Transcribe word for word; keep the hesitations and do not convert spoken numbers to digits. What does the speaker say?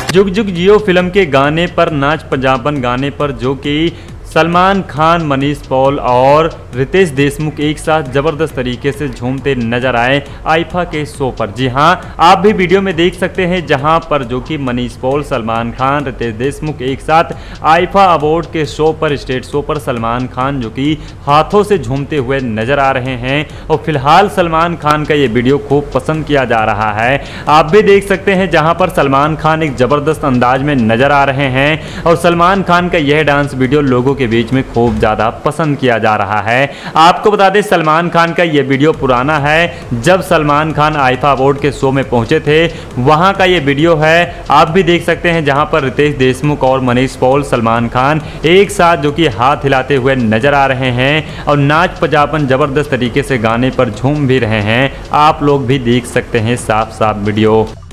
जुग जुग जियो फिल्म के गाने पर, नाच पंजाबन गाने पर जो कि सलमान खान, मनीष पॉल और रितेश देशमुख एक साथ ज़बरदस्त तरीके से झूमते नजर आए आईफा के शो पर। जी हां, आप भी वीडियो में देख सकते हैं जहां पर जो कि मनीष पॉल, सलमान खान, रितेश देशमुख एक साथ आईफा अवार्ड के शो पर, स्टेज शो पर सलमान खान जो कि हाथों से झूमते हुए नजर आ रहे हैं। और फिलहाल सलमान खान का ये वीडियो खूब पसंद किया जा रहा है। आप भी देख सकते हैं जहाँ पर सलमान खान एक ज़बरदस्त अंदाज में नजर आ रहे हैं और सलमान खान का यह डांस वीडियो लोगों के बीच में खूब ज़्यादा पसंद किया जा रहा है। आपको बता दें सलमान खान का यह वीडियो पुराना है, जब सलमान खान आईफा अवार्ड के शो में पहुंचे थे वहां का ये वीडियो है। आप भी देख सकते हैं जहां पर रितेश देशमुख और मनीष पॉल, सलमान खान एक साथ जो कि हाथ हिलाते हुए नजर आ रहे हैं और नाच पंजाबन ज़बरदस्त तरीके से गाने पर झूम भी रहे हैं। आप लोग भी देख सकते हैं साफ साफ वीडियो।